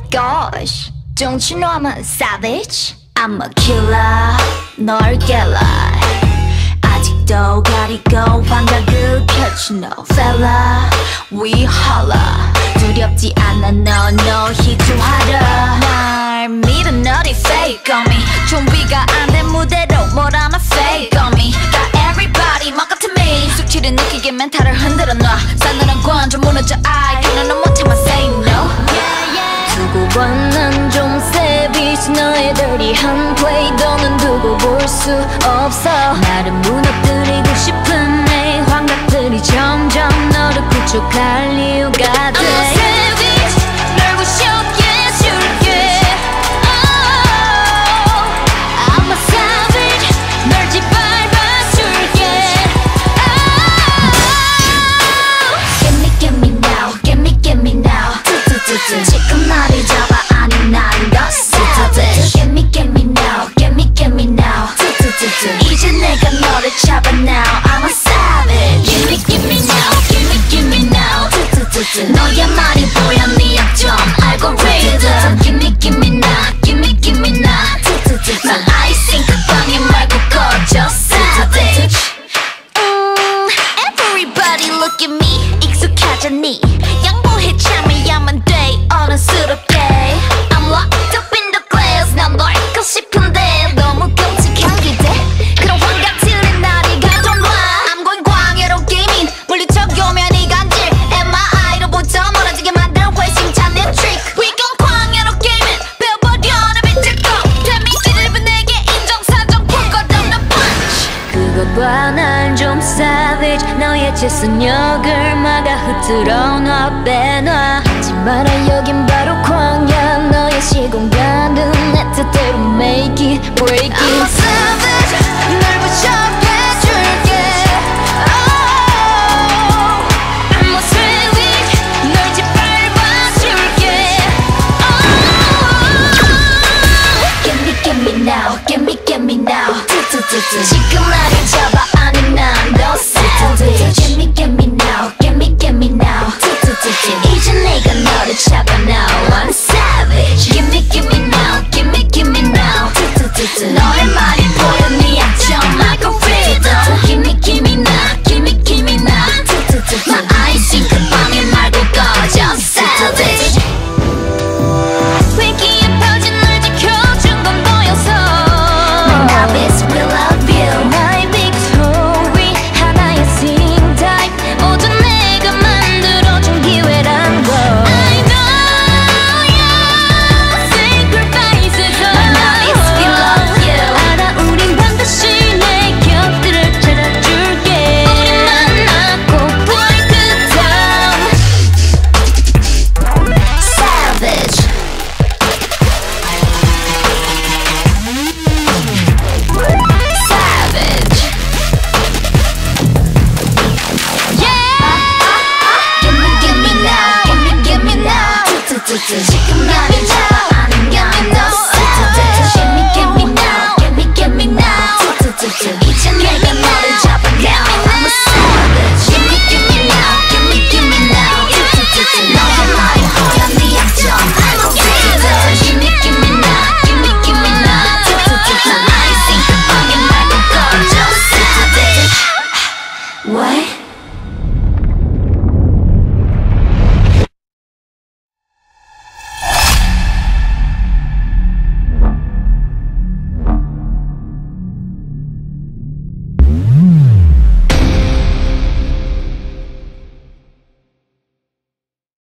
gosh, don't you know I'm a savage? I'm a killer, 널 깰라. 아직도 가리고 환각을 펼치 no fella. We holla. 두렵지 않아 no 희투하라. 날 믿어 너리 fake on me. 준비가 안 된 무대로 뭘 하나 fake on me. got everybody 막 같은 me. 숙취를 느끼게 멘탈을 흔들어 놔. 싸늘한 관점 무너져 I 견뎌는 못해만 say no. 두고 봐 난 좀 savage. 너의 dirty한 play 너는 두고 볼 수 없어. 나를 무너뜨리고 싶은 내 환각들이 점점 너를 구축할 이유가 돼. I'm a savage 널 부셔게 해줄게. Oh, I'm a savage 널 짓밟아줄게. Oh, give me now, give me now. 지금 나를 잡아 아니 난 더 savage. Give me now, give me now. 이제 내가 너를 잡아 now. I'm a savage. Give me now, give me now. 너의 말이 보여 네 약점 알고리즘. Give me now, give me now. 난 아이싱 그 방에 말고 꺼져 savage. Everybody look at me. 익숙하잖니. 양보해 참여야만 돼 어른스럽게. I'm locked up in the glass. 난 널 잊고 싶은데 너무 끔찍한 기대. 그런 환각들은 나를 가둬놔. I'm going 광야로 게이밍. 물리쳐오면 이 간질 MRI로부터 멀어지게 만들 회심찬 내 트릭. We gon' 광야로 게이밍. 배워버려 내 빛을 꺼. 데미지를 내게 인정사정 불거없는 punch. 그거 봐 난 좀 savage. 너의 채선역을 막아 흐트러 놔 빼놔. 하지 마라 여긴 바로 광야. 너의 시공간은 내 뜻대로 make it break it. I'm a savage.